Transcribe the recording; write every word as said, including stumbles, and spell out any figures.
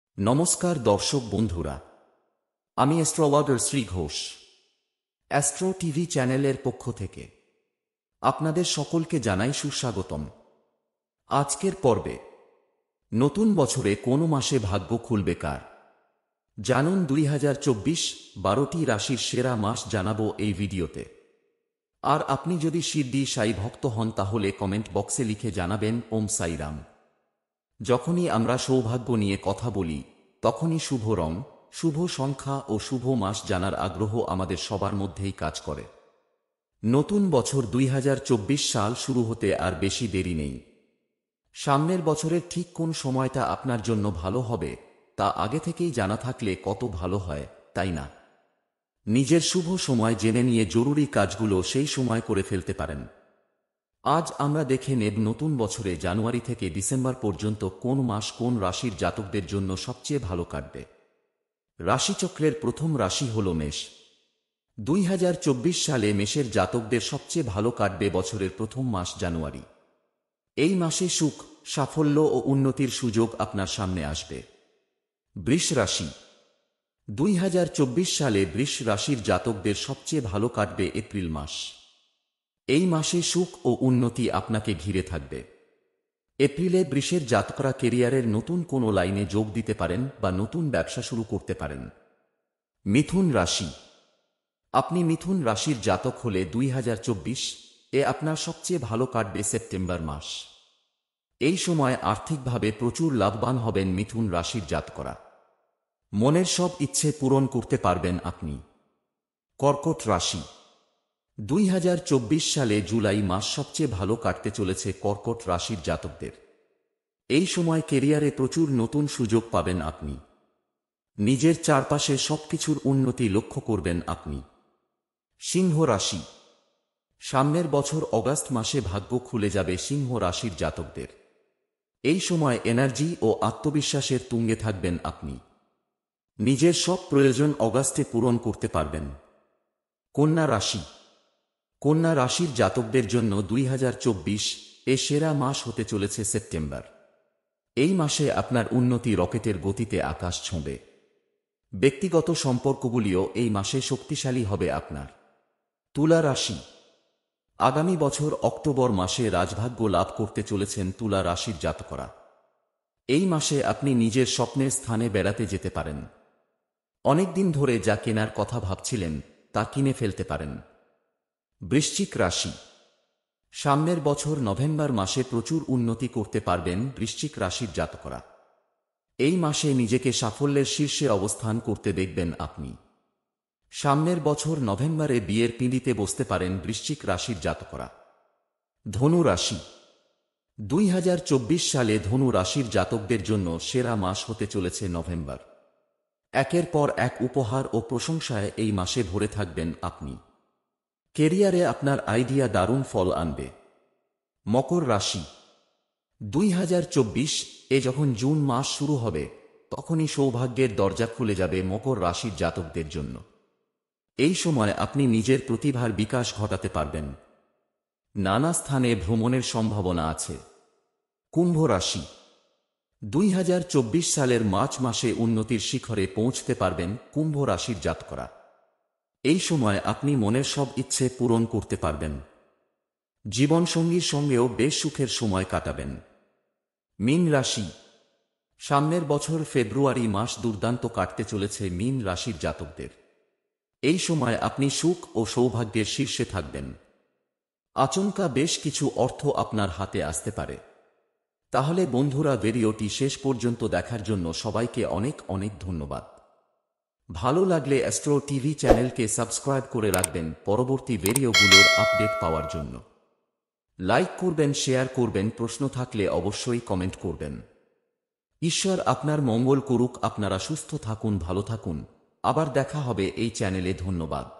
নমস্কার দর্শক বন্ধুরা, আমি astrologer Shri Ghosh, astro TV চ্যানেলের পক্ষ থেকে আপনাদের সকলকে জানাই সুস্বাগতম। আজকের পর্বে নতুন বছরে কোন মাসে ভাগ্য খুলবে কার, জানুন দুই হাজার চব্বিশ বারোটি রাশির সেরা মাস জানাবো এই ভিডিওতে। আর আপনি যদি শিরডি সাই ভক্ত হন তাহলে কমেন্ট বক্সে লিখে জানাবেন ওম সাইরাম। যখনই আমরা সৌভাগ্য নিয়ে কথা বলি তখনই শুভ রং, শুভ সংখ্যা ও শুভ মাস জানার আগ্রহ আমাদের সবার মধ্যেই কাজ করে। নতুন বছর দুই হাজার চব্বিশ সাল শুরু হতে আর বেশি দেরি নেই। সামনের বছরের ঠিক কোন সময়টা আপনার জন্য ভালো হবে তা আগে থেকেই জানা থাকলে কত ভালো হয়, তাই না? নিজের শুভ সময় জেনে নিয়ে জরুরি কাজগুলো সেই সময় করে ফেলতে পারেন। আজ আমরা দেখে নেব নতুন বছরে জানুয়ারি থেকে ডিসেম্বর পর্যন্ত কোন মাস কোন রাশির জাতকদের জন্য সবচেয়ে ভালো কাটবে। রাশিচক্রের প্রথম রাশি হল মেষ। দুই হাজার চব্বিশ সালে মেষের জাতকদের সবচেয়ে ভালো কাটবে বছরের প্রথম মাস জানুয়ারি। এই মাসে সুখ, সাফল্য ও উন্নতির সুযোগ আপনার সামনে আসবে। বৃষ রাশি। দুই হাজার চব্বিশ সালে বৃষ রাশির জাতকদের সবচেয়ে ভালো কাটবে এপ্রিল মাস। এই মাসে সুখ ও উন্নতি আপনাকে ঘিরে থাকবে। এপ্রিলে বৃষের জাতকরা কেরিয়ারের নতুন কোনো লাইনে যোগ দিতে পারেন বা নতুন ব্যবসা শুরু করতে পারেন। মিথুন রাশি। আপনি মিথুন রাশির জাতক হলে দুই হাজার চব্বিশ এ আপনার সবচেয়ে ভালো কাটবে সেপ্টেম্বর মাস। এই সময় আর্থিকভাবে প্রচুর লাভবান হবেন মিথুন রাশির জাতকরা। মনের সব ইচ্ছে পূরণ করতে পারবেন আপনি। কর্কট রাশি। দুই হাজার চব্বিশ সালে জুলাই মাস সবচেয়ে ভালো কাটতে চলেছে কর্কট রাশির জাতকদের। এই সময় কেরিয়ারে প্রচুর নতুন সুযোগ পাবেন আপনি। নিজের চারপাশে সবকিছুর উন্নতি লক্ষ্য করবেন আপনি। সিংহ রাশি। সামনের বছর অগাস্ট মাসে ভাগ্য খুলে যাবে সিংহ রাশির জাতকদের। এই সময় এনার্জি ও আত্মবিশ্বাসের তুঙ্গে থাকবেন আপনি। নিজের সব প্রয়োজন অগাস্টে পূরণ করতে পারবেন। কন্যা রাশি। কন্যা রাশির জাতকদের জন্য দুই হাজার চব্বিশ এ সেরা মাস হতে চলেছে সেপ্টেম্বর। এই মাসে আপনার উন্নতি রকেটের গতিতে আকাশ ছোঁবে। ব্যক্তিগত সম্পর্কগুলিও এই মাসে শক্তিশালী হবে আপনার। তুলা রাশি। আগামী বছর অক্টোবর মাসে রাজভাগ্য লাভ করতে চলেছেন তুলা রাশির জাতকরা। এই মাসে আপনি নিজের স্বপ্নের স্থানে বেড়াতে যেতে পারেন। অনেকদিন ধরে যা কেনার কথা ভাবছিলেন তা কিনে ফেলতে পারেন। বৃশ্চিক রাশি। সামনের বছর নভেম্বর মাসে প্রচুর উন্নতি করতে পারবেন বৃশ্চিক রাশির জাতকরা। এই মাসে নিজেকে সাফল্যের শীর্ষে অবস্থান করতে দেখবেন আপনি। সামনের বছর নভেম্বরে বিয়ের পিঁড়িতে বসতে পারেন বৃশ্চিক রাশির জাতকরা। ধনু রাশি। দুই হাজার চব্বিশ সালে ধনু রাশির জাতকদের জন্য সেরা মাস হতে চলেছে নভেম্বর। একের পর এক উপহার ও প্রশংসায় এই মাসে ভরে থাকবেন আপনি। কেরিয়ারে আপনার আইডিয়া দারুণ ফল আনবে। মকর রাশি। দুই হাজার চব্বিশ এ যখন জুন মাস শুরু হবে তখনই সৌভাগ্যের দরজা খুলে যাবে মকর রাশির জাতকদের জন্য। এই সময় আপনি নিজের প্রতিভার বিকাশ ঘটাতে পারবেন। নানা স্থানে ভ্রমণের সম্ভাবনা আছে। কুম্ভ রাশি। দুই হাজার চব্বিশ সালের মার্চ মাসে উন্নতির শিখরে পৌঁছতে পারবেন কুম্ভ রাশির জাতকরা। এই সময় আপনি মনের সব ইচ্ছে পূরণ করতে পারবেন। জীবনসঙ্গীর সঙ্গেও বেশ সুখের সময় কাটাবেন। মীন রাশি। সামনের বছর ফেব্রুয়ারি মাস দুর্দান্ত কাটতে চলেছে মীন রাশির জাতকদের। এই সময় আপনি সুখ ও সৌভাগ্যের শীর্ষে থাকবেন। আচমকা বেশ কিছু অর্থ আপনার হাতে আসতে পারে। তাহলে বন্ধুরা, ভিডিওটি শেষ পর্যন্ত দেখার জন্য সবাইকে অনেক অনেক ধন্যবাদ। ভালো লাগলে অ্যাস্ট্রো টিভি চ্যানেলকে সাবস্ক্রাইব করে রাখবেন পরবর্তী ভিডিওগুলোর আপডেট পাওয়ার জন্য। লাইক করবেন, শেয়ার করবেন, প্রশ্ন থাকলে অবশ্যই কমেন্ট করবেন। ঈশ্বর আপনার মঙ্গল করুক। আপনারা সুস্থ থাকুন, ভালো থাকুন। আবার দেখা হবে এই চ্যানেলে। ধন্যবাদ।